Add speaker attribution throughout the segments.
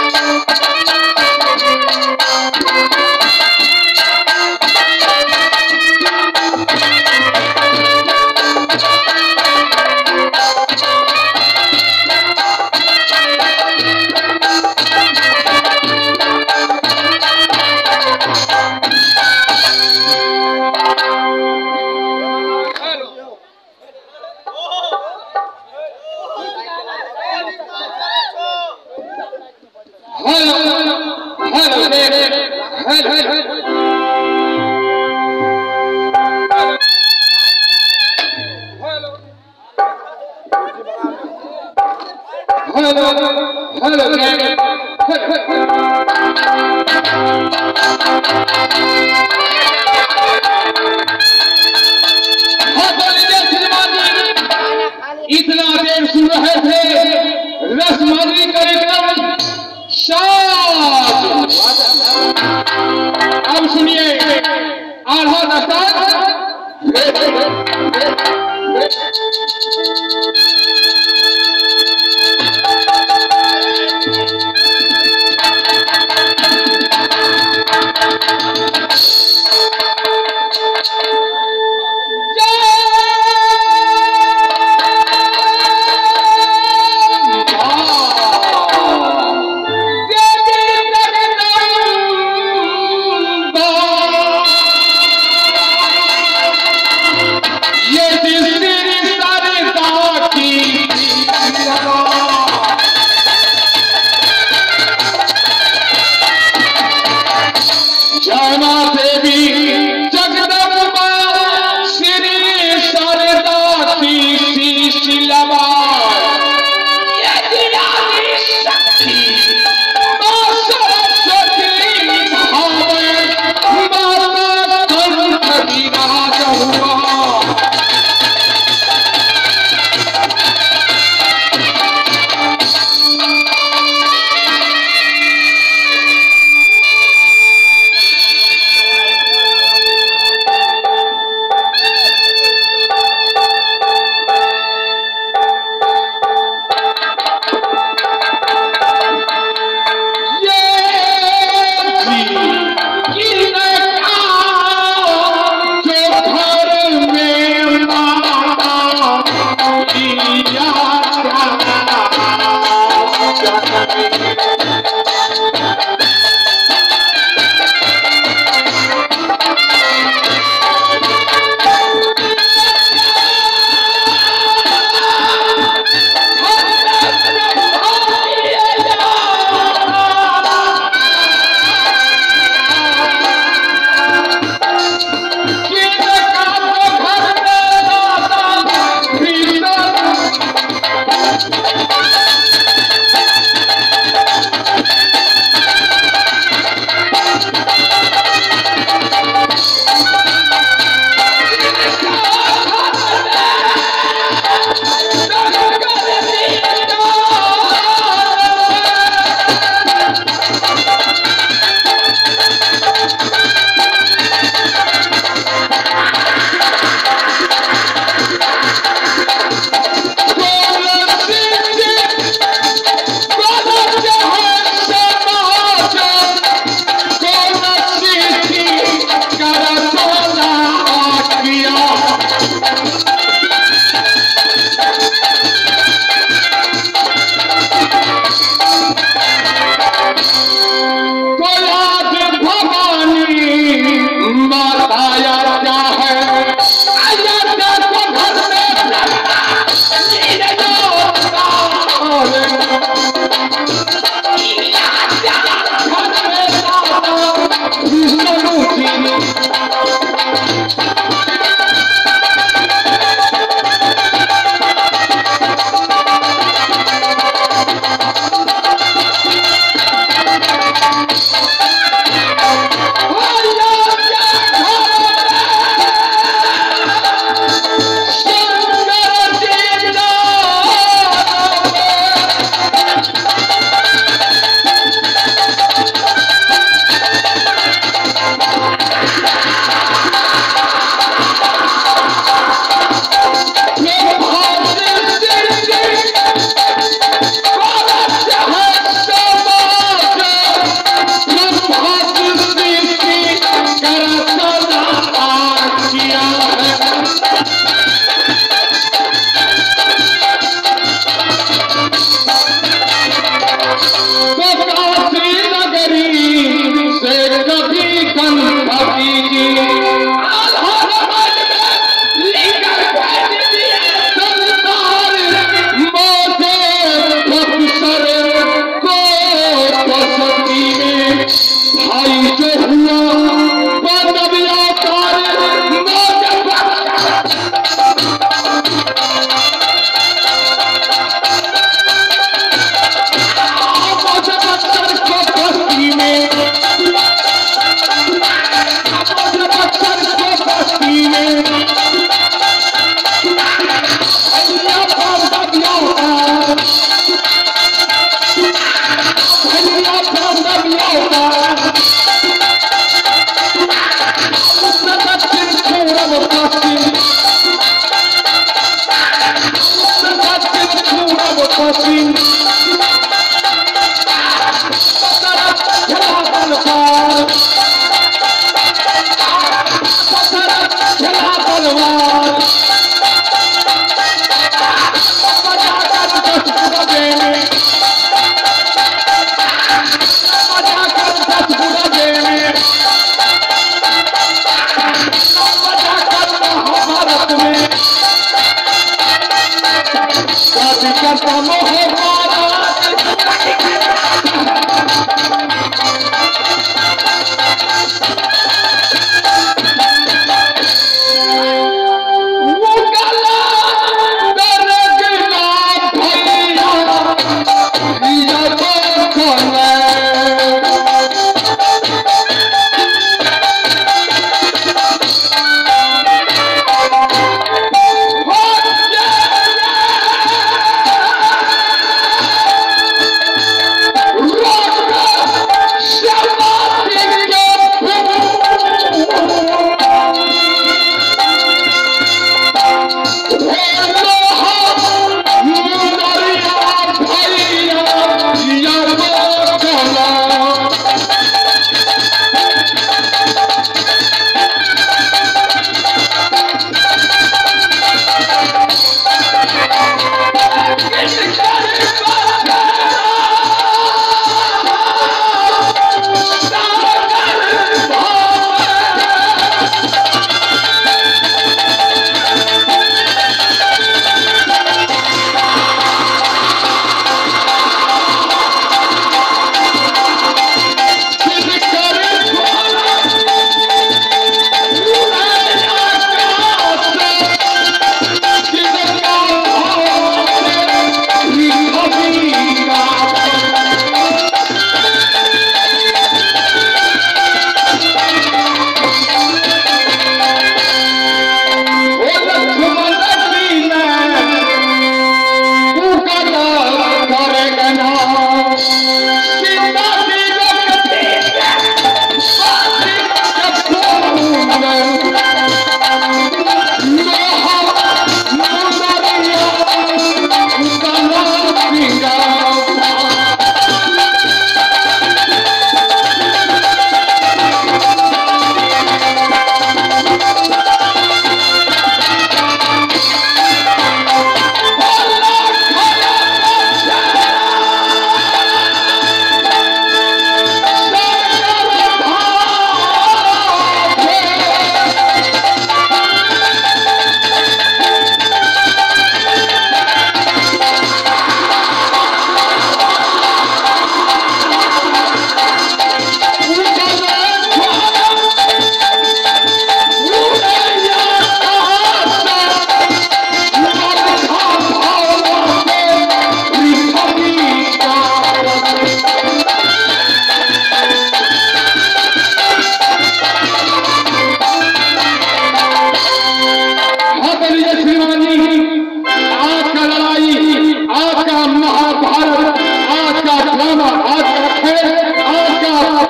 Speaker 1: इतना देर सुन रहे थे रसमंजरी कार्यक्रम शाद। अब सुनिए आधा दस्तार।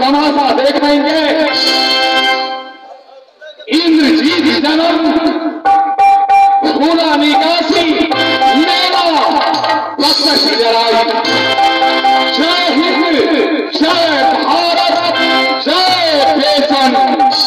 Speaker 1: तमाशा देखेंगे। इंद्रजीत जन्म, सोना निकासी, मेला प्रत्यक्ष जराई। जय हिंद, जय भारत, जय बेसन।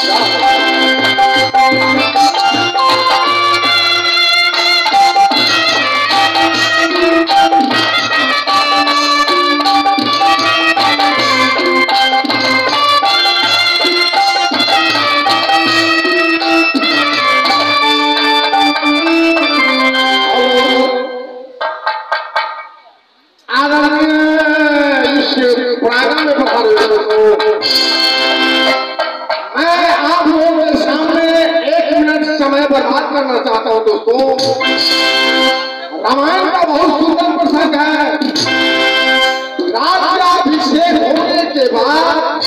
Speaker 2: मैं आप लोगों के सामने 1 मिनट समय बर्बाद करना चाहता हूं दोस्तों। रामायण का बहुत सुंदर प्रसंग है। राज्याभिषेक होने के बाद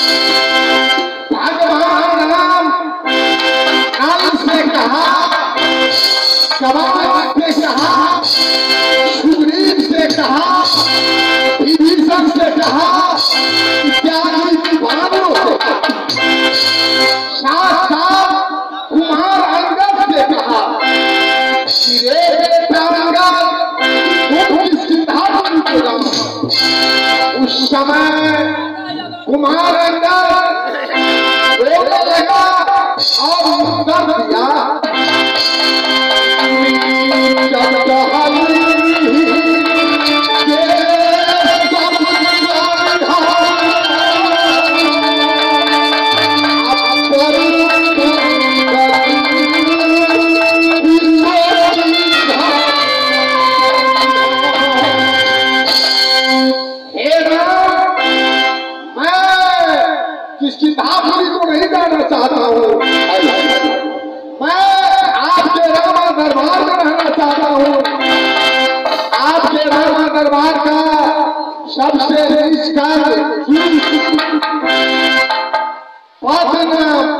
Speaker 2: भगवान राम नल से कहा, कवाल से कहा, सुग्रीव से कहा, विभीषण से कहा, इत्यादि वानरों से कहा, साथ साथ कुमार अंगद से कहा कि रे बेटा तुम सिद्धार्थ को जाओ। उस समय कुमार अंगद रोने लगा और उत्तर दिया, सिद्धार्थपुरी को नहीं जाना चाहता हूँ। मैं आपके रामा दरबार में रहना चाहता हूँ। आपके रामा दरबार का सबसे निष्काम पद नाम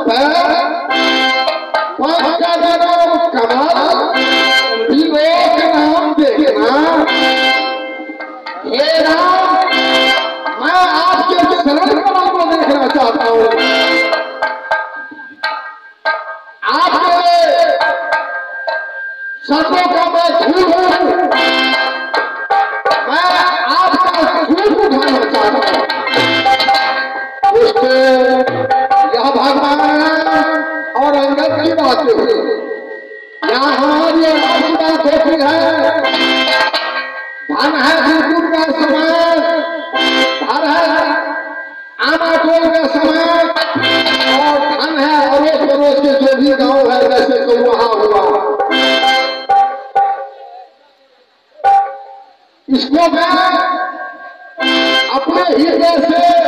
Speaker 2: पद का नाम कमल, विवेक नाम देखना। हे राम, मैं आपके शरण कमल को देखना चाहता हूँ। आपके शब्दों का मैं धूल हूँ, मैं आपका धूल उठाना चाहता हूँ। उसके यह भगवान और अंगद की बातें हुई, यहाँ हमारी की बात होती है। धन है गुरुकुल का समय, धन है आमाटोल का समय, और धन है अड़ोस पड़ोस के जो भी गांव है, जैसे तो वहां हुआ। इसको मैं अपने हृदय से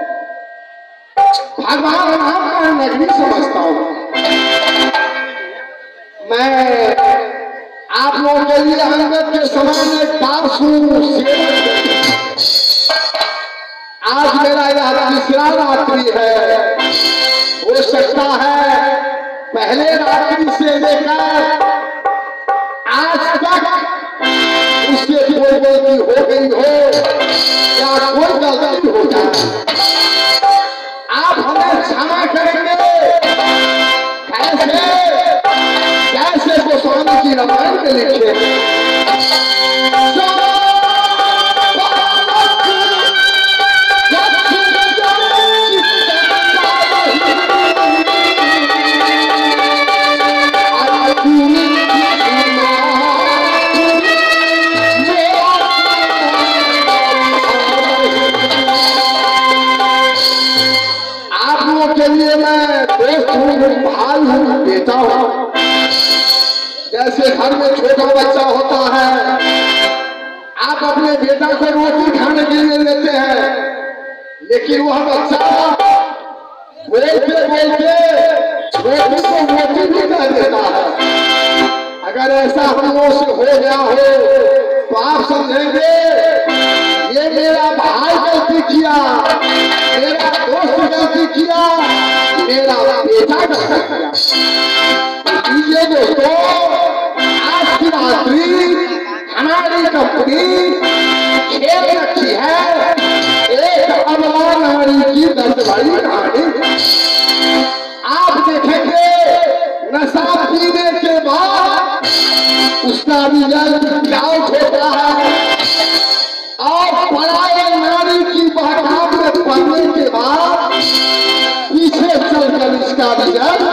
Speaker 2: भगवान राम का नगरी समझता हूं। मैं आप लोगों के लिए अंगद के समय में दासू आज मेरा यह तीसरा रात्रि है। हो सकता है पहले रात्रि से लेकर आज तक उससे कोई गलती हो गई हो या कोई गलती हो जाए, आप हमें क्षमा करेंगे। कैसे जैसे गोस्वामी जी रामायण में लिखे, के लिए मैं दोस्त हूँ, भाई हूँ, बेटा हूँ। जैसे घर में छोटा बच्चा होता है, आप अपने बेटा को रोटी खाने के लिए लेते हैं, लेकिन वह बच्चा बोलते बोलते रोटी को मोटी भी कर देता है। अगर ऐसा हम लोगों से हो गया हो तो आप समझेंगे ये मेरा भाई गलती किया, मेरा दोस्त गलती किया, मेरा बेटा गलती किया। ये दोस्तों, आज की रात्रि हमारी कंपनी खेल रखी है एक अबला नारी की दर्दवारी करा दीजिए।